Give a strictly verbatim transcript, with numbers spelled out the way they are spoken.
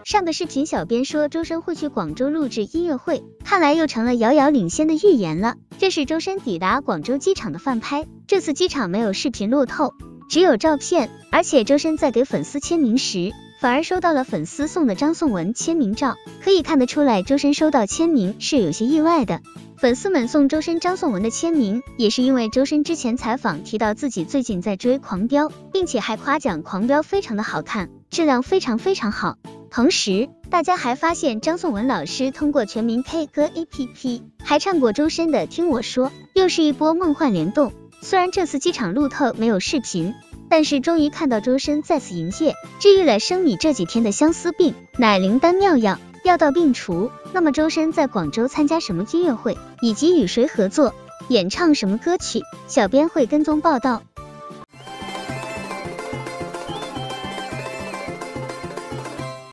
上个视频小编说周深会去广州录制音乐会，看来又成了遥遥领先的预言了。这是周深抵达广州机场的饭拍，这次机场没有视频路透，只有照片，而且周深在给粉丝签名时，反而收到了粉丝送的张颂文签名照，可以看得出来周深收到签名是有些意外的。粉丝们送周深张颂文的签名，也是因为周深之前采访提到自己最近在追狂飙，并且还夸奖狂飙非常的好看，质量非常非常好。同时大家还发现张颂文老师通过全民 K 歌 A P P 还唱过周深的听我说，又是一波梦幻联动。虽然这次机场路透没有视频，但是终于看到周深再次营业，治愈了生米这几天的相思病，乃灵丹妙药，药到病除。那么周深在广州参加什么音乐会，以及与谁合作，演唱什么歌曲，小编会跟踪报道。